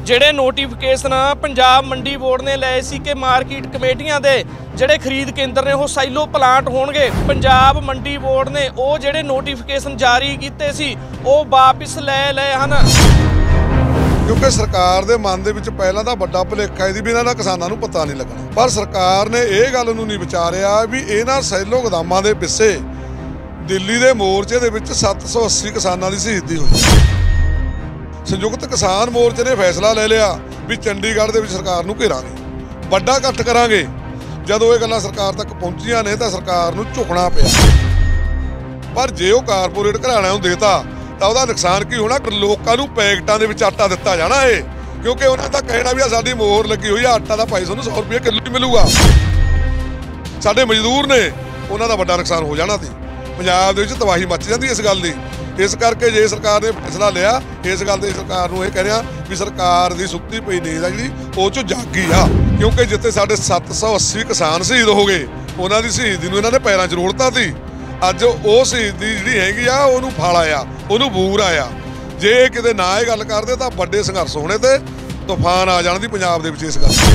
ਜਿਹੜੇ ਨੋਟੀਫਿਕੇਸ਼ਨ ਪੰਜਾਬ ਮੰਡੀ ਬੋਰਡ ਨੇ ਲਏ ਸੀ ਕਿ ਮਾਰਕੀਟ ਕਮੇਟੀਆਂ ਦੇ ਜਿਹੜੇ ਖਰੀਦ ਕੇਂਦਰ ਨੇ ਉਹ ਸਾਈਲੋ ਪਲਾਂਟ ਹੋਣਗੇ। ਪੰਜਾਬ ਮੰਡੀ ਬੋਰਡ ਨੇ ਉਹ ਜਿਹੜੇ ਨੋਟੀਫਿਕੇਸ਼ਨ ਜਾਰੀ ਕੀਤੇ ਸੀ ਉਹ ਵਾਪਿਸ ਲੈ ਲਏ ਹਨ। क्योंकि सरकार के मन के पहला तो बड़ा भुलेखा है भी इन्होंने किसानों को पता नहीं लगना, पर सरकार ने यह गल नहीं विचारिया भी इन्होंने सैलो गोदामों के पिछे दिल्ली के मोर्चे के 780 किसानों की शहीदी हुई। संयुक्त किसान मोर्चे ने फैसला ले लिया भी चंडीगढ़ के सरकार को घेरांगे, बड़ा इकट्ठ करांगे। जदों ये गल्लां सरकार तक पहुंचियां ने तो सरकार को झुकना पिया, पर जे वो कारपोरेट घराणिਆਂ ਨੂੰ देता तो वह नुकसान की होना, लोगों को पैकेटां दे विच आटा दिता जाना है, क्योंकि उन्होंने तो कहना भी साडी मोहर लगी हुई है, आटा का भाई तुहानूं 100 रुपये किलो ही मिलूगा। साडे मजदूर ने उन्हों का बड़ा नुकसान हो जाना सी। पंजाब दे विच तबाही मच जाती इस गल की। इस करके जे सरकार ने फैसला लिया, इस गल ते सरकार नूं इह कह रहा भी सरकार की सुत्ती पई नींद आ जिहड़ी ओह चों जागी आ, क्योंकि जिथे साडे 780 किसान शहीद हो गए उन्हां दी शहीदी नूं इन्हां ने पैरां 'च रोड़ता सी। अज वो शहीदी जी हैगी आ उहनूं फल आया, उहनूं बूर आया। जे किते ना ये गल करदे तां वड्डे संघर्ष होने ते तूफान आ जाण दी पंजाब दे विच इस गल।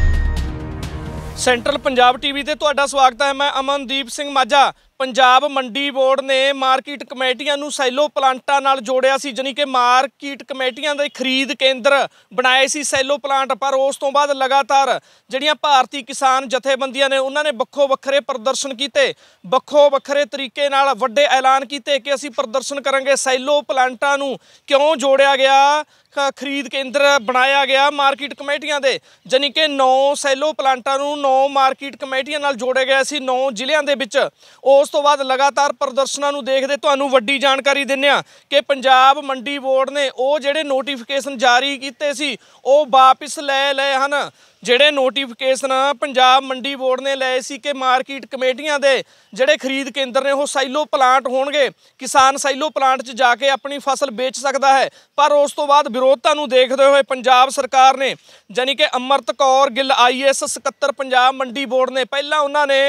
सेंट्रल पंजाब टीवी ते तुहाडा स्वागत है। मैं अमनदीप सिंह माझा। पंजाब मंडी बोर्ड ने मार्केट कमेटियां नूं सैलो प्लांटां नाल जोड़िया सी, जानी कि मार्केट कमेटियां दे खरीद केंद्र बनाए सी सैलो प्लांट। पर उस तो बाद लगातार जिहड़ियां भारती किसान जथेबंदियां ने उन्होंने बक्खो बखरे प्रदर्शन किए, बक्खो बखरे तरीके नाल वड्डे ऐलान किए कि असीं प्रदर्शन करांगे। सैलो प्लांटां नूं क्यों जोड़िया गया, खरीद केंद्र बनाया गया मार्केट कमेटियां दे, जानी कि 9 सैलो प्लांटां नूं 9 मार्केट कमेटियां नाल जोड़े गए सी 9 ਜ਼ਿਲ੍ਹਿਆਂ ਦੇ ਵਿੱਚ। उस तो बाद लगातार प्रदर्शनों नूं देखदे तुहानूं वड्डी जानकारी दिंदे आ कि पंजाब मंडी बोर्ड ने वो जिहड़े नोटिफिकेशन जारी कीते सी वो वापस ले लए हन। ਜਿਹੜੇ ਨੋਟੀਫਿਕੇਸ਼ਨ ਪੰਜਾਬ ਮੰਡੀ ਬੋਰਡ ਨੇ ਲਏ ਸੀ ਕਿ ਮਾਰਕੀਟ ਕਮੇਟੀਆਂ ਦੇ ਜਿਹੜੇ ਖਰੀਦ ਕੇਂਦਰ ਨੇ ਉਹ ਸਾਈਲੋ ਪਲਾਂਟ ਹੋਣਗੇ, ਕਿਸਾਨ ਸਾਈਲੋ ਪਲਾਂਟ 'ਚ ਜਾ ਕੇ ਆਪਣੀ ਫਸਲ ਵੇਚ ਸਕਦਾ ਹੈ। ਪਰ ਉਸ ਤੋਂ ਬਾਅਦ ਵਿਰੋਧਤਾ ਨੂੰ ਦੇਖਦੇ ਹੋਏ ਪੰਜਾਬ ਸਰਕਾਰ ਨੇ ਜਾਨੀ ਕਿ ਅਮਰਤ ਕੌਰ ਗਿੱਲ IAS ਸਕੱਤਰ ਪੰਜਾਬ ਮੰਡੀ ਬੋਰਡ ਨੇ ਪਹਿਲਾਂ ਉਹਨਾਂ ਨੇ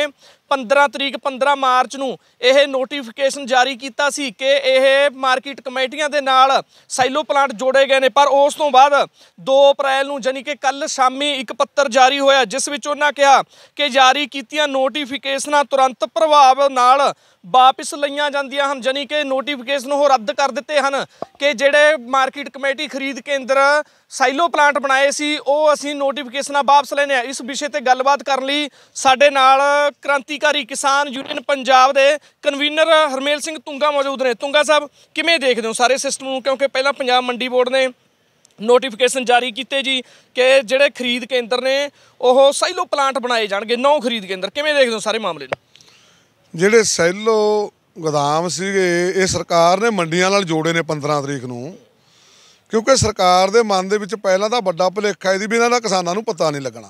15 ਮਾਰਚ ਨੂੰ ਇਹ ਨੋਟੀਫਿਕੇਸ਼ਨ ਜਾਰੀ ਕੀਤਾ ਸੀ ਕਿ ਇਹ ਮਾਰਕੀਟ ਕਮੇਟੀਆਂ ਦੇ ਨਾਲ ਸਾਈਲੋ ਪਲਾਂਟ ਜੋੜੇ ਗਏ ਨੇ। ਪਰ ਉਸ ਤੋਂ ਬਾਅਦ 2 ਅਪ੍ਰੈਲ ਨੂੰ ਜਾਨੀ ਕਿ ਕੱਲ ਸ਼ਾਮੀ ਇੱਕ ਪੱਤਰ ਜਾਰੀ ਹੋਇਆ ਜਿਸ ਵਿੱਚ ਉਹਨਾਂ ਕਿਹਾ ਕਿ ਜਾਰੀ ਕੀਤੀਆਂ ਨੋਟੀਫਿਕੇਸ਼ਨਾਂ ਤੁਰੰਤ ਪ੍ਰਭਾਵ ਨਾਲ वापस लईआं जांदियां हन, जानी कि नोटिफिकेशन वो रद्द कर दिते हैं कि जिहड़े मार्केट कमेटी खरीद केंद्र साइलो प्लांट बनाए सी वो असीं नोटिफिकेशन वापस लैने। इस विषय ते गलबात करन लई साडे नाल क्रांतिकारी किसान यूनियन पंजाब दे कन्वीनर हरमेल सिंह तुंगा मौजूद ने। तुंगा साहब किवें देखदे हो सारे सिस्टम नूं, क्योंकि पहलां पंजाब मंडी बोर्ड ने नोटिफिकेशन जारी किए जी कि जिहड़े खरीद केंद्र ने वो साइलो प्लांट बनाए जाणगे 9 खरीद केंद्र, किवें देखदे हो सारे मामले नूं? ਜਿਹੜੇ ਸੈਲੋ ਗੋਦਾਮ ਸੀਗੇ ਇਹ ਸਰਕਾਰ ਨੇ ਮੰਡੀਆਂ ਨਾਲ ਜੋੜੇ ਨੇ 15 ਤਰੀਕ ਨੂੰ, ਕਿਉਂਕਿ ਸਰਕਾਰ ਦੇ ਮਨ ਦੇ ਵਿੱਚ ਪਹਿਲਾਂ ਤਾਂ ਵੱਡਾ ਭੁਲੇਖਾ ਹੈ ਵੀ ਇਹਨਾਂ ਕਿਸਾਨਾਂ ਨੂੰ ਪਤਾ ਨਹੀਂ ਲੱਗਣਾ,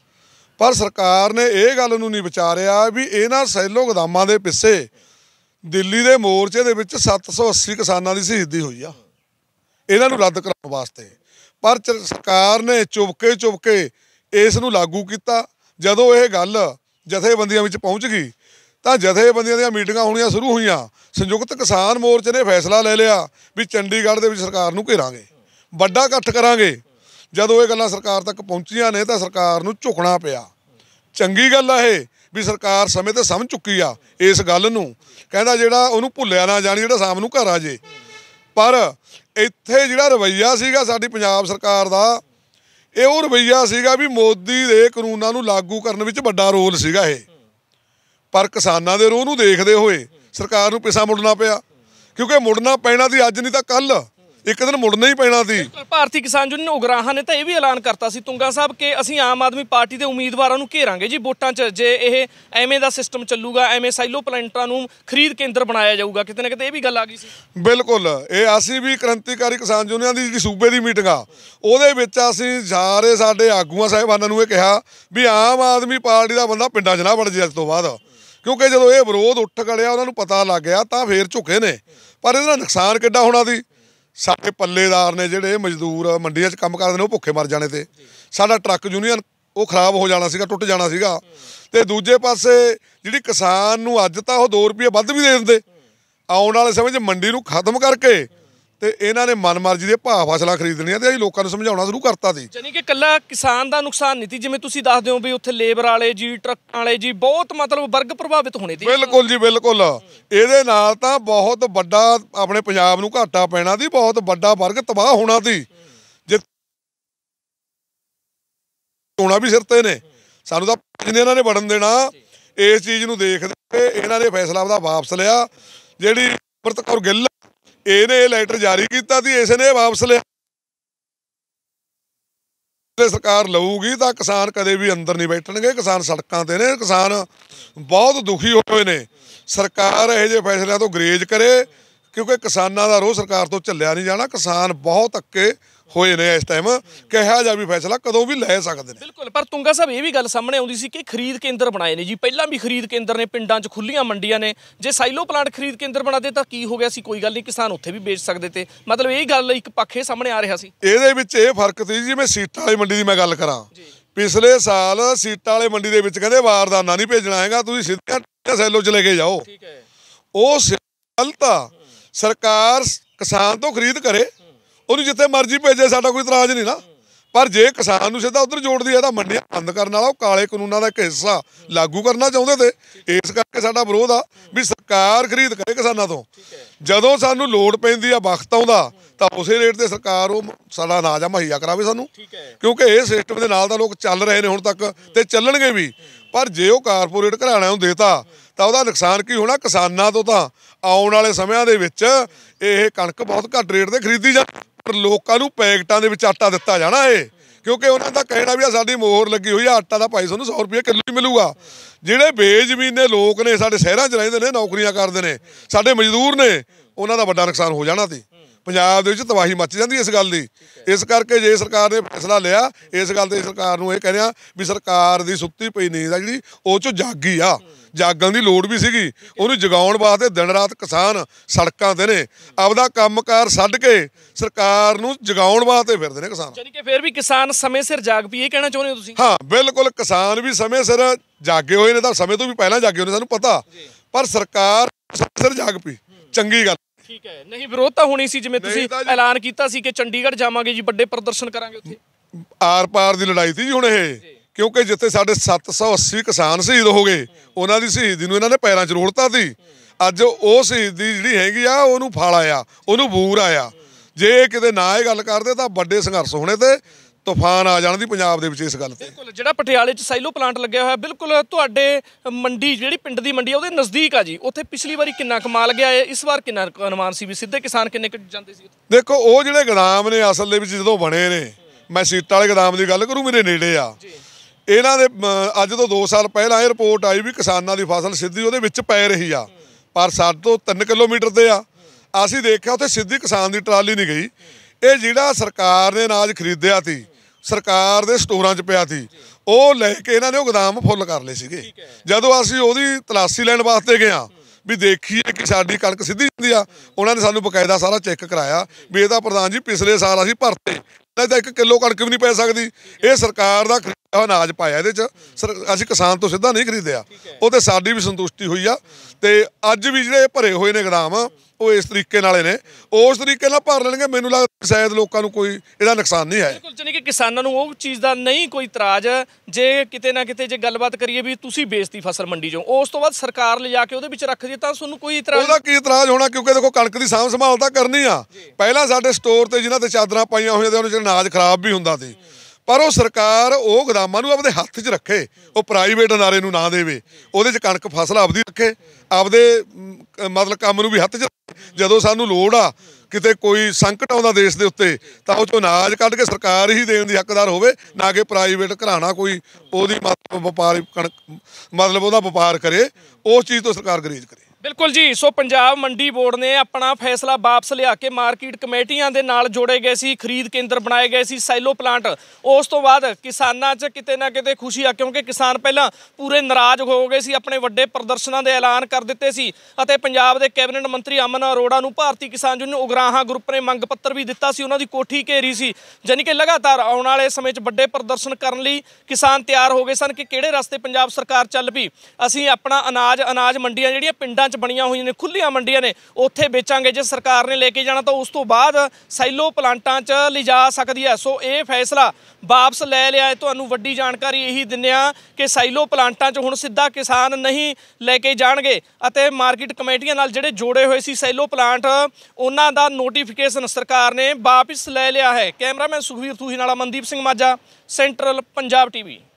ਪਰ ਸਰਕਾਰ ਨੇ ਇਹ ਗੱਲ ਨੂੰ ਨਹੀਂ ਵਿਚਾਰਿਆ ਵੀ ਇਹਨਾਂ ਸੈਲੋ ਗੋਦਾਮਾਂ ਦੇ ਪਿੱਛੇ ਦਿੱਲੀ ਦੇ ਮੋਰਚੇ ਦੇ ਵਿੱਚ 780 ਕਿਸਾਨਾਂ ਦੀ ਸ਼ਹੀਦੀ ਹੋਈ ਆ, ਇਹਨਾਂ ਨੂੰ ਰੱਦ ਕਰਾਉਣ ਵਾਸਤੇ। ਪਰ ਸਰਕਾਰ ਨੇ ਚੁੱਪ ਕੇ ਇਸ ਨੂੰ ਲਾਗੂ ਕੀਤਾ। ਜਦੋਂ ਇਹ ਗੱਲ ਜਥੇਬੰਦੀਆਂ ਵਿੱਚ ਪਹੁੰਚ ਗਈ ਤਾਂ ਜਥੇਬੰਦੀਆਂ ਦੀਆਂ ਮੀਟਿੰਗਾਂ ਹੋਣੀਆਂ ਸ਼ੁਰੂ ਹੋਈਆਂ। ਸੰਯੁਕਤ ਕਿਸਾਨ ਮੋਰਚੇ ਨੇ ਫੈਸਲਾ ਲੈ ਲਿਆ ਵੀ ਚੰਡੀਗੜ੍ਹ ਦੇ ਵਿੱਚ ਸਰਕਾਰ ਨੂੰ ਘੇਰਾਂਗੇ, ਵੱਡਾ ਇਕੱਠ ਕਰਾਂਗੇ। ਜਦੋਂ ਇਹ ਗੱਲਾਂ ਸਰਕਾਰ ਤੱਕ ਪਹੁੰਚੀਆਂ ਨੇ ਤਾਂ ਸਰਕਾਰ ਨੂੰ ਝੁਕਣਾ ਪਿਆ। ਚੰਗੀ ਗੱਲ ਆ ਇਹ ਵੀ ਸਰਕਾਰ ਸਮੇਂ ਤੇ ਸਮਝ ਚੁੱਕੀ ਆ ਇਸ ਗੱਲ ਨੂੰ, ਕਹਿੰਦਾ ਜਿਹੜਾ ਉਹਨੂੰ ਭੁੱਲਿਆ ਨਾ ਜਾਣੀ ਜਿਹੜਾ ਸ਼ਾਮ ਨੂੰ ਘਰ ਆ ਜੇ। ਪਰ ਇੱਥੇ ਜਿਹੜਾ ਰਵੱਈਆ ਸੀਗਾ ਸਾਡੀ ਪੰਜਾਬ ਸਰਕਾਰ ਦਾ ਇਹ ਉਹ ਰਵੱਈਆ ਸੀਗਾ ਵੀ ਮੋਦੀ ਦੇ ਕਾਨੂੰਨਾਂ ਨੂੰ ਲਾਗੂ ਕਰਨ ਵਿੱਚ ਵੱਡਾ ਰੋਲ ਸੀਗਾ ਇਹ, पर किसानों के रोह देखते हुए सरकार को पिछा मुड़ना पिया, क्योंकि मुड़ना पैना थी अज नहीं तो कल एक दिन मुड़ना ही पैना थी। भारतीय किसान यूनियन उगराहां ने तो यह भी ऐलान करता सी तुंगा साहब कि असीं आम आदमी पार्टी के उम्मीदवारों को घेरांगे जी वोटां च, जे यह एवें दा सिस्टम चलूगा, एवें साइलो प्लांटां नूं खरीद केंद्र बनाया जाऊगा। किते ना किते यह भी गल आ गई सी। बिल्कुल ये असीं भी क्रांतिकारी किसान यूनियन की जिहड़ी सूबे की मीटिंग आ ਉਹਦੇ ਵਿੱਚ ਅਸੀਂ ਸਾਰੇ ਸਾਡੇ ਆਗੂਆਂ ਸਾਹਿਬਾਨਾਂ ਨੂੰ ਇਹ ਕਿਹਾ ਵੀ ਆਮ ਆਦਮੀ ਪਾਰਟੀ ਦਾ ਬੰਦਾ ਪਿੰਡਾਂ 'ਚ ਨਾ ਵੜ ਜੇ ਅੱਜ ਤੋਂ ਬਾਅਦ, ਕਿਉਂਕਿ ਜਦੋਂ ਇਹ ਵਿਰੋਧ ਉੱਠ ਖੜਿਆ ਉਹਨਾਂ ਨੂੰ ਪਤਾ ਲੱਗ ਗਿਆ ਤਾਂ ਫੇਰ ਝੁਕੇ ਨੇ। ਪਰ ਇਹਦਾ ਨੁਕਸਾਨ ਕਿੱਡਾ ਹੋਣਾ ਸੀ, ਸਾਡੇ ਪੱਲੇਦਾਰ ਨੇ ਜਿਹੜੇ ਮਜ਼ਦੂਰ ਮੰਡੀਆਂ 'ਚ ਕੰਮ ਕਰਦੇ ਨੇ ਉਹ ਭੁੱਖੇ ਮਰ ਜਾਣੇ ਤੇ ਸਾਡਾ ਟਰੱਕ ਯੂਨੀਅਨ ਉਹ ਖਰਾਬ ਹੋ ਜਾਣਾ ਸੀਗਾ, ਟੁੱਟ ਜਾਣਾ ਸੀਗਾ। ਤੇ ਦੂਜੇ ਪਾਸੇ ਜਿਹੜੀ ਕਿਸਾਨ ਨੂੰ ਅੱਜ ਤਾਂ ਉਹ 2 ਰੁਪਏ ਵੱਧ ਵੀ ਦੇ ਦਿੰਦੇ, ਆਉਣ ਵਾਲੇ ਸਮੇਂ 'ਚ ਮੰਡੀ ਨੂੰ ਖਤਮ ਕਰਕੇ ਤੇ ਇਹਨਾਂ ਨੇ ਮਨਮਰਜ਼ੀ ਦੇ ਭਾਅ ਫਸਲਾਂ ਖਰੀਦਣੀਆਂ ਤੇ ਅਸੀਂ ਲੋਕਾਂ ਨੂੰ ਸਮਝਾਉਣਾ ਸ਼ੁਰੂ ਕਰਤਾ ਸੀ। ਯਾਨੀ ਕਿ ਕੱਲਾ ਕਿਸਾਨ ਦਾ ਨੁਕਸਾਨ ਨਹੀਂ ਸੀ, ਜਿਵੇਂ ਤੁਸੀਂ ਦੱਸਦੇ ਹੋ ਵੀ ਉੱਥੇ ਲੇਬਰ ਵਾਲੇ ਜੀ, ਟਰੱਕ ਵਾਲੇ ਜੀ, ਬਹੁਤ ਮਤਲਬ ਵਰਗ ਪ੍ਰਭਾਵਿਤ ਹੋਣੇ ਸੀ। ਬਿਲਕੁਲ ਜੀ ਬਿਲਕੁਲ, ਇਹਦੇ ਨਾਲ ਤਾਂ ਬਹੁਤ ਵੱਡਾ ਆਪਣੇ ਪੰਜਾਬ ਨੂੰ ਘਾਟਾ ਪੈਣਾ ਸੀ, ਬਹੁਤ ਵੱਡਾ ਵਰਗ ਤਬਾਹ ਹੋਣਾ ਸੀ। ਜੇ ਹੋਣਾ ਵੀ ਸਿਰ ਤੇ ਨੇ, ਸਾਨੂੰ ਤਾਂ ਇਹਨਾਂ ਨੇ ਵੜਨ ਦੇਣਾ। ਇਸ ਚੀਜ਼ ਨੂੰ ਦੇਖਦੇ ਇਹਨਾਂ ਨੇ ਫੈਸਲਾ ਆਪਦਾ ਵਾਪਸ ਲਿਆ। ਜਿਹੜੀ ਅੰਮ੍ਰਿਤ ਕੌਰ ਗਿੱਲ ਇਹਨੇ ਇਹ ਲੈਟਰ ਜਾਰੀ ਕੀਤਾ ਸੀ, ਇਸ ਨੇ ਵਾਪਸ ਲਿਆ। ਸਰਕਾਰ ਲਊਗੀ ਤਾਂ ਕਿਸਾਨ ਕਦੇ ਵੀ ਅੰਦਰ ਨਹੀਂ ਬੈਠਣਗੇ, ਕਿਸਾਨ ਸੜਕਾਂ ਤੇ ਨੇ, ਕਿਸਾਨ ਬਹੁਤ ਦੁਖੀ ਹੋਏ ਨੇ। ਸਰਕਾਰ ਇਹੋ ਜਿਹੇ ਫੈਸਲਿਆਂ ਤੋਂ ਗਰੇਜ ਕਰੇ, ਕਿਉਂਕਿ ਕਿਸਾਨਾਂ ਦਾ ਰੋਹ ਸਰਕਾਰ ਤੋਂ ਝੱਲਿਆ ਨਹੀਂ ਜਾਣਾ। ਕਿਸਾਨ ਬਹੁਤ ਅੱਕੇ ਹੋਏ ਨੇ ਇਸ ਟਾਈਮ, ਕਿਹਾ ਜਾ ਵੀ ਫੈਸਲਾ ਕਦੋਂ ਵੀ ਲੈ ਸਕਦੇ ਨੇ। ਬਿਲਕੁਲ, ਪਰ ਤੁੰਗਾ ਸਾਹਿਬ ਇਹ ਵੀ ਗੱਲ ਸਾਹਮਣੇ ਆਉਂਦੀ ਸੀ ਕਿ ਖਰੀਦ ਕੇਂਦਰ ਬਣਾਏ ਨੇ ਜੀ, ਪਹਿਲਾਂ ਵੀ ਖਰੀਦ ਕੇਂਦਰ ਨੇ, ਪਿੰਡਾਂ 'ਚ ਖੁੱਲੀਆਂ ਮੰਡੀਆਂ ਨੇ। ਜੇ ਸਾਈਲੋ ਪਲਾਂਟ ਖਰੀਦ ਕੇਂਦਰ ਬਣਾਦੇ ਤਾਂ ਕੀ ਹੋ ਗਿਆ ਸੀ? ਕੋਈ ਗੱਲ ਨਹੀਂ, ਕਿਸਾਨ ਉੱਥੇ ਵੀ ਵੇਚ ਸਕਦੇ ਤੇ। ਮਤਲਬ ਇਹ ਗੱਲ ਇੱਕ ਪੱਖੇ ਸਾਹਮਣੇ ਆ ਰਿਹਾ ਸੀ। ਇਹਦੇ ਵਿੱਚ ਇਹ ਫਰਕ ਸੀ, ਜਿਵੇਂ ਸੀਟਾਂ ਵਾਲੀ ਮੰਡੀ ਦੀ ਮੈਂ ਗੱਲ ਕਰਾਂ, ਪਿਛਲੇ ਸਾਲ ਸੀਟਾਂ ਵਾਲੇ ਮੰਡੀ ਦੇ ਵਿੱਚ ਕਹਿੰਦੇ ਬਾਰਦਾਨਾ ਨਹੀਂ ਭੇਜਣਾ ਹੈਗਾ, ਤੁਸੀਂ ਸਿੱਧੀਆਂ ਸੈਲੋ 'ਚ ਲੈ ਕੇ ਜਾਓ। ਉਹ ਗਲਤ ਆ। ਸਰਕਾਰ ਕਿਸਾਨ ਤੋਂ ਖਰੀਦ ਕਰੇ, ਉਹਨੂੰ ਜਿੱਥੇ ਮਰਜ਼ੀ ਭੇਜੇ, ਸਾਡਾ ਕੋਈ ਇਤਰਾਜ਼ ਨਹੀਂ ਨਾ। ਪਰ ਜੇ ਕਿਸਾਨ ਨੂੰ ਸਿੱਧਾ ਉਧਰ ਜੋੜਦੀ ਹੈ ਤਾਂ ਮੰਡੀਆਂ ਬੰਦ ਕਰਨ ਵਾਲਾ ਉਹ ਕਾਲੇ ਕਾਨੂੰਨਾਂ ਦਾ ਇੱਕ ਹਿੱਸਾ ਲਾਗੂ ਕਰਨਾ ਚਾਹੁੰਦੇ ਤੇ। ਇਸ ਕਰਕੇ ਸਾਡਾ ਵਿਰੋਧ ਆ ਵੀ ਸਰਕਾਰ ਖਰੀਦ ਕਰੇ ਕਿਸਾਨਾਂ ਤੋਂ। ਜਦੋਂ ਸਾਨੂੰ ਲੋੜ ਪੈਂਦੀ ਆ, ਵਕਤ ਆਉਂਦਾ, ਤਾਂ ਉਸੇ ਰੇਟ ਤੇ ਸਰਕਾਰ ਉਹ ਸਾਡਾ ਅਨਾਜ ਮੁਹੱਈਆ ਕਰਾਵੇ ਸਾਨੂੰ, ਕਿਉਂਕਿ ਇਹ ਸਿਸਟਮ ਦੇ ਨਾਲ ਤਾਂ ਲੋਕ ਚੱਲ ਰਹੇ ਨੇ ਹੁਣ ਤੱਕ ਤੇ ਚੱਲਣਗੇ ਵੀ। ਪਰ ਜੇ ਉਹ ਕਾਰਪੋਰੇਟ ਘਰਾਣਿਆਂ ਨੂੰ ਦੇਤਾ ਤਾਂ ਉਹਦਾ ਨੁਕਸਾਨ ਕੀ ਹੋਣਾ? ਕਿਸਾਨਾਂ ਤੋਂ ਤਾਂ ਆਉਣ ਵਾਲੇ ਸਮਿਆਂ ਦੇ ਵਿੱਚ ਇਹ ਕਣਕ ਬਹੁਤ ਘੱਟ ਰੇਟ ਤੇ ਖਰੀਦੀ ਜਾ, ਪਰ ਲੋਕਾਂ ਨੂੰ ਪੈਕਟਾਂ ਦੇ ਵਿੱਚ ਆਟਾ ਦਿੱਤਾ ਜਾਣਾ ਇਹ, ਕਿਉਂਕਿ ਉਹਨਾਂ ਦਾ ਕਹਿਣਾ ਵੀ ਆ ਸਾਡੀ ਮੋਹਰ ਲੱਗੀ ਹੋਈ ਆ, ਆਟਾ ਦਾ ਭਾਈ ਤੁਹਾਨੂੰ 100 ਰੁਪਏ ਕਿਲੋ ਹੀ ਮਿਲੂਗਾ। ਜਿਹੜੇ ਬੇਜ਼ਮੀਨੇ ਲੋਕ ਨੇ, ਸਾਡੇ ਸ਼ਹਿਰਾਂ 'ਚ ਰਹਿੰਦੇ ਨੇ, ਨੌਕਰੀਆਂ ਕਰਦੇ ਨੇ, ਸਾਡੇ ਮਜ਼ਦੂਰ ਨੇ, ਉਹਨਾਂ ਦਾ ਵੱਡਾ ਨੁਕਸਾਨ ਹੋ ਜਾਣਾ ਸੀ। ਪੰਜਾਬ ਦੇ ਵਿੱਚ ਤਬਾਹੀ ਮੱਚ ਜਾਂਦੀ ਇਸ ਗੱਲ ਦੀ। ਇਸ ਕਰਕੇ ਜੇ ਸਰਕਾਰ ਨੇ ਫੈਸਲਾ ਲਿਆ, ਇਸ ਗੱਲ ਤੇ ਸਰਕਾਰ ਨੂੰ ਇਹ ਕਹਿੰਦੇ ਆ ਵੀ ਸਰਕਾਰ ਦੀ ਸੁੱਤੀ ਪਈ ਨੀਂਦ ਆ ਜਿਹੜੀ, ਉਹ 'ਚੋਂ ਜਾਗੀ ਆ। ਜਾਗਣ ਦੀ ਲੋੜ ਵੀ ਸੀਗੀ, ਉਹਨੂੰ ਜਗਾਉਣ ਵਾਸਤੇ ਦਿਨ ਰਾਤ ਕਿਸਾਨ ਸੜਕਾਂ ਤੇ ਨੇ, ਆਪਦਾ ਕੰਮਕਾਰ ਛੱਡ ਕੇ ਸਰਕਾਰ ਨੂੰ ਜਗਾਉਣ ਵਾਸਤੇ ਫਿਰਦੇ ਨੇ ਕਿਸਾਨ। ਯਾਨੀ ਕਿ ਫਿਰ ਵੀ ਕਿਸਾਨ ਸਮੇਂ ਸਿਰ ਜਾਗ ਪਈ, ਇਹ ਕਹਿਣਾ ਚਾਹੁੰਦੇ ਹੋ ਤੁਸੀਂ? ਹਾਂ ਬਿਲਕੁਲ, ਕਿਸਾਨ ਵੀ ਸਮੇਂ ਸਿਰ ਜਾਗੇ ਹੋਏ ਨੇ, ਤਾਂ ਸਮੇਂ ਤੋਂ ਵੀ ਪਹਿਲਾਂ ਜਾਗੇ ਹੋਏ ਨੇ, ਸਾਨੂੰ ਪਤਾ। ਪਰ ਸਰਕਾਰ ਸਮੇਂ ਸਿਰ ਜਾਗ ਪਈ, ਚੰਗੀ ਗੱਲ। ਠੀਕ ਹੈ, ਨਹੀਂ ਵਿਰੋਧ ਤਾਂ ਹੋਣੀ ਸੀ, ਜਿਵੇਂ ਤੁਸੀਂ ਐਲਾਨ ਕੀਤਾ ਸੀ ਕਿ ਚੰਡੀਗੜ੍ਹ ਜਾਵਾਂਗੇ ਜੀ, ਵੱਡੇ ਪ੍ਰਦਰਸ਼ਨ ਕਰਾਂਗੇ ਉੱਥੇ। ਆਰ ਪਾਰ ਦੀ ਲੜਾਈ ਸੀ ਜੀ ਹੁਣ ਇਹ, ਕਿਉਂਕਿ ਜਿੱਥੇ ਸਾਡੇ 780 ਕਿਸਾਨ ਸ਼ਹੀਦ ਹੋ ਗਏ, ਉਹਨਾਂ ਦੀ ਸ਼ਹੀਦੀ ਨੂੰ ਇਹਨਾਂ ਨੇ ਪੈਰਾਂ 'ਚ ਰੋੜਤਾ ਸੀ। ਅੱਜ ਉਹ ਸ਼ਹੀਦੀ ਜਿਹੜੀ ਹੈਗੀ ਆ, ਉਹਨੂੰ ਫਲ ਆਇਆ, ਉਹਨੂੰ ਬੂਰ ਆਇਆ। ਜੇ ਕਿਤੇ ਨਾ ਇਹ ਗੱਲ ਕਰਦੇ ਤਾਂ ਵੱਡੇ ਸੰਘਰਸ਼ ਹੋਣੇ ਤੇ ਤੂਫਾਨ ਆ ਜਾਣ ਦੀ ਪੰਜਾਬ ਦੇ ਵਿੱਚ ਇਸ ਗੱਲ ਤੇ। ਬਿਲਕੁਲ, ਜਿਹੜਾ ਪਟਿਆਲੇ 'ਚ ਸਾਈਲੋ ਪਲਾਂਟ ਲੱਗਿਆ ਹੋਇਆ, ਬਿਲਕੁਲ ਤੁਹਾਡੇ ਮੰਡੀ ਜਿਹੜੀ ਪਿੰਡ ਦੀ ਮੰਡੀ ਆ ਉਹਦੇ ਨਜ਼ਦੀਕ ਆ ਜੀ। ਉੱਥੇ ਪਿਛਲੀ ਵਾਰੀ ਕਿੰਨਾ ਕਮਾਲ ਗਿਆ ਹੈ, ਇਸ ਵਾਰ ਕਿੰਨਾ ਅਨੁਮਾਨ ਸੀ ਵੀ ਸਿੱਧੇ ਕਿਸਾਨ ਕਿੰਨੇ ਕੁ ਜਾਂਦੇ ਸੀ? ਦੇਖੋ, ਉਹ ਜਿਹੜੇ ਗੋਦਾਮ ਨੇ ਅਸਲ ਦੇ ਵਿੱਚ ਜਦੋਂ ਬਣੇ ਨੇ, ਮੈਂ ਸੀਟਾਂ ਵਾਲੇ ਗੋਦਾਮ ਦੀ ਗੱਲ ਕरूँ, ਮੇਰੇ ਨੇੜੇ ਆ। ਇਹਨਾਂ ਦੇ ਅੱਜ ਤੋਂ 2 ਸਾਲ ਪਹਿਲਾਂ ਇਹ ਰਿਪੋਰਟ ਆਈ ਵੀ ਕਿਸਾਨਾਂ ਦੀ ਫਸਲ ਸਿੱਧੀ ਉਹਦੇ ਵਿੱਚ ਪੈ ਰਹੀ ਆ, ਪਰ ਸਾਡੇ ਤੋਂ 3 ਕਿਲੋਮੀਟਰ ਤੇ ਆ। ਅਸੀਂ ਦੇਖਿਆ ਉੱਥੇ ਸਿੱਧੀ ਕਿਸਾਨ ਦੀ ਟਰਾਲੀ ਨਹੀਂ ਗਈ। ਇਹ ਜਿਹੜਾ ਸਰਕਾਰ ਨੇ ਅਨਾਜ ਖਰੀਦਿਆ ਸੀ, ਸਰਕਾਰ ਦੇ ਸਟੋਰਾਂ 'ਚ ਪਿਆ ਸੀ, ਉਹ ਲੈ ਕੇ ਇਹਨਾਂ ਨੇ ਉਹ ਗੋਦਾਮ ਫੁੱਲ ਕਰ ਲਏ ਸੀਗੇ। ਜਦੋਂ ਅਸੀਂ ਉਹਦੀ ਤਲਾਸ਼ੀ ਲੈਣ ਵਾਸਤੇ ਗਏ ਵੀ ਦੇਖੀਏ ਕਿ ਸਾਡੀ ਕਣਕ ਸਿੱਧੀ ਜਾਂਦੀ ਆ, ਉਹਨਾਂ ਨੇ ਸਾਨੂੰ ਬਕਾਇਦਾ ਸਾਰਾ ਚੈੱਕ ਕਰਾਇਆ ਵੀ ਇਹ ਤਾਂ ਪ੍ਰਧਾਨ ਜੀ ਪਿਛਲੇ ਸਾਲ ਅਸੀਂ ਭਰਤੇ, ਤਾਂ 1 ਕਿਲੋ ਕਣਕ ਵੀ ਨਹੀਂ ਪੈ ਸਕਦੀ। ਇਹ ਸਰਕਾਰ ਦਾ ਖਰੀਦਿਆ ਅਨਾਜ ਪਾਇਆ ਇਹਦੇ 'ਚ, ਅਸੀਂ ਕਿਸਾਨ ਤੋਂ ਸਿੱਧਾ ਨਹੀਂ ਖਰੀਦਿਆ। ਉਹ ਤੇ ਸਾਡੀ ਵੀ ਸੰਤੁਸ਼ਟੀ ਹੋਈ ਆ। ਤੇ ਅੱਜ ਵੀ ਜਿਹੜੇ ਭਰੇ ਹੋਏ ਨੇ ਗੋਦਾਮ, ਉਹ ਇਸ ਤਰੀਕੇ ਨਾਲੇ ਨੇ, ਉਸ ਤਰੀਕੇ ਨਾਲ ਭਰ ਲੈਣਗੇ। ਮੈਨੂੰ ਲੱਗਦਾ ਸ਼ਾਇਦ ਲੋਕਾਂ ਨੂੰ ਕੋਈ ਇਹਦਾ ਨੁਕਸਾਨ ਨਹੀਂ ਹੈ। ਬਿਲਕੁਲ, ਜਾਨੀ ਕਿ ਕਿਸਾਨਾਂ ਨੂੰ ਉਹ ਚੀਜ਼ ਦਾ ਨਹੀਂ ਕੋਈ ਇਤਰਾਜ਼। ਜੇ ਕਿਤੇ ਨਾ ਕਿਤੇ ਜੇ ਗੱਲਬਾਤ ਕਰੀਏ ਵੀ ਤੁਸੀਂ ਵੇਚਤੀ ਫਸਲ ਮੰਡੀ 'ਚੋਂ, ਉਸ ਤੋਂ ਬਾਅਦ ਸਰਕਾਰ ਲਿਜਾ ਕੇ ਉਹਦੇ ਵਿੱਚ ਰੱਖਦੀ ਤਾਂ ਤੁਹਾਨੂੰ ਕੋਈ ਇਤਰਾਜ਼? ਉਹਦਾ ਕੀ ਇਤਰਾਜ਼ ਹੋਣਾ, ਕਿਉਂਕਿ ਦੇਖੋ ਕਣਕ ਦੀ ਸਾਂਭ ਸੰਭਾਲ ਤਾਂ ਕਰਨੀ ਆ। ਪਹਿਲਾਂ ਸਾਡੇ ਸਟੋਰ ਤੇ ਜਿਨ੍ਹਾਂ ਤੇ ਚਾਦਰਾਂ ਪਾਈਆਂ ਹੋਈਆਂ ਤੇ ਉਹਨਾਂ 'ਚ ਅਨਾਜ ਖਰਾਬ ਵੀ ਹੁੰਦਾ ਸੀ, ਪਰ ਉਹ ਸਰਕਾਰ ਉਹ ਗੋਦਾਮਾਂ ਨੂੰ ਆਪਦੇ ਹੱਥ 'ਚ ਰੱਖੇ, ਉਹ ਪ੍ਰਾਈਵੇਟ ਅਦਾਰੇ ਨੂੰ ਨਾ ਦੇਵੇ। ਉਹਦੇ 'ਚ ਕਣਕ ਫਸਲ ਆਪਦੀ ਰੱਖੇ, ਆਪਦੇ ਮਤਲਬ ਕੰਮ ਨੂੰ ਵੀ ਹੱਥ 'ਚ। ਜਦੋਂ ਸਾਨੂੰ ਲੋੜ ਆ, ਕਿਤੇ ਕੋਈ ਸੰਕਟ ਆਉਂਦਾ ਦੇਸ਼ ਦੇ ਉੱਤੇ, ਤਾਂ ਉਹ 'ਚੋਂ ਅਨਾਜ ਕੱਢ ਕੇ ਸਰਕਾਰ ਹੀ ਦੇਣ ਦੀ ਹੱਕਦਾਰ ਹੋਵੇ, ਨਾ ਕਿ ਪ੍ਰਾਈਵੇਟ ਘਰਾਣਾ ਕੋਈ ਉਹਦੀ ਵਪਾਰੀ ਕਣਕ ਮਤਲਬ ਉਹਦਾ ਵਪਾਰ ਕਰੇ। ਉਸ ਚੀਜ਼ ਤੋਂ ਸਰਕਾਰ ਗਰੇਜ ਕਰੇ। ਬਿਲਕੁਲ ਜੀ, ਸੋ ਪੰਜਾਬ ਮੰਡੀ ਬੋਰਡ ਨੇ ਆਪਣਾ ਫੈਸਲਾ ਵਾਪਸ ਲਿਆ ਕੇ ਮਾਰਕੀਟ ਕਮੇਟੀਆਂ ਦੇ ਨਾਲ ਜੋੜੇ ਗਏ ਸੀ, ਖਰੀਦ ਕੇਂਦਰ ਬਣਾਏ ਗਏ ਸੀ ਸਾਈਲੋ ਪਲਾਂਟ। ਉਸ ਤੋਂ ਬਾਅਦ ਕਿਸਾਨਾਂ 'ਚ ਕਿਤੇ ਨਾ ਕਿਤੇ ਖੁਸ਼ੀ ਆ, ਕਿਉਂਕਿ ਕਿਸਾਨ ਪਹਿਲਾਂ ਪੂਰੇ ਨਾਰਾਜ਼ ਹੋ ਗਏ ਸੀ, ਆਪਣੇ ਵੱਡੇ ਪ੍ਰਦਰਸ਼ਨਾਂ ਦੇ ਐਲਾਨ ਕਰ ਦਿੱਤੇ ਸੀ ਅਤੇ ਪੰਜਾਬ ਦੇ ਕੈਬਨਿਟ ਮੰਤਰੀ ਅਮਨ ਅਰੋੜਾ ਨੂੰ ਭਾਰਤੀ ਕਿਸਾਨ ਯੂਨੀਅਨ ਉਗਰਾਹਾਂ ਗਰੁੱਪ ਨੇ ਮੰਗ ਪੱਤਰ ਵੀ ਦਿੱਤਾ ਸੀ, ਉਹਨਾਂ ਦੀ ਕੋਠੀ ਘੇਰੀ ਸੀ। ਜਾਨੀ ਕਿ ਲਗਾਤਾਰ ਆਉਣ ਵਾਲੇ ਸਮੇਂ 'ਚ ਵੱਡੇ ਪ੍ਰਦਰਸ਼ਨ ਕਰਨ ਲਈ ਕਿਸਾਨ ਤਿਆਰ ਹੋ ਗਏ ਸਨ ਕਿ ਕਿਹੜੇ ਰਸਤੇ ਪੰਜਾਬ ਸਰਕਾਰ ਚੱਲ ਪਈ। ਅਸੀਂ ਆਪਣਾ ਅਨਾਜ ਮੰਡੀਆਂ ਜਿਹੜੀਆਂ ਪਿੰਡਾਂ 'ਚ ਬਣੀਆਂ ਹੋਈਆਂ ਨੇ, ਖੁੱਲ੍ਹੀਆਂ ਮੰਡੀਆਂ ਨੇ, ਉੱਥੇ ਵੇਚਾਂਗੇ। ਜੇ ਸਰਕਾਰ ਨੇ ਲੈ ਕੇ ਜਾਣਾ ਤਾਂ ਉਸ ਤੋਂ ਬਾਅਦ ਸਾਈਲੋ ਪਲਾਂਟਾਂ 'ਚ ਲਿਜਾ ਸਕਦੀ ਹੈ। ਸੋ ਇਹ ਫੈਸਲਾ ਵਾਪਸ ਲੈ ਲਿਆ ਹੈ। ਤੁਹਾਨੂੰ ਵੱਡੀ ਜਾਣਕਾਰੀ ਇਹੀ ਦਿੰਦੇ ਹਾਂ ਕਿ ਸਾਈਲੋ ਪਲਾਂਟਾਂ 'ਚ ਹੁਣ ਸਿੱਧਾ ਕਿਸਾਨ ਨਹੀਂ ਲੈ ਕੇ ਜਾਣਗੇ ਅਤੇ ਮਾਰਕੀਟ ਕਮੇਟੀਆਂ ਨਾਲ ਜਿਹੜੇ ਜੋੜੇ ਹੋਏ ਸੀ ਸਾਈਲੋ ਪਲਾਂਟ, ਉਹਨਾਂ ਦਾ ਨੋਟੀਫਿਕੇਸ਼ਨ ਸਰਕਾਰ ਨੇ ਵਾਪਸ ਲੈ ਲਿਆ ਹੈ। ਕੈਮਰਾਮੈਨ ਸੁਖਵੀਰ ਥੂਹੀ ਨਾਲ ਅਮਨਦੀਪ ਸਿੰਘ ਮਾਝਾ, ਸੈਂਟਰਲ ਪੰਜਾਬ TV।